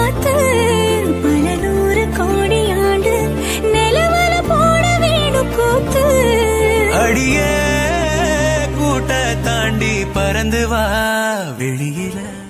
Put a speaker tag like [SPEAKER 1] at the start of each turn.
[SPEAKER 1] காத்து பல நூறு கோடி ஆண்டு நிலவல போட வேணும் கூத்து
[SPEAKER 2] அடியே கூட்ட தாண்டி பறந்து வா வெளியில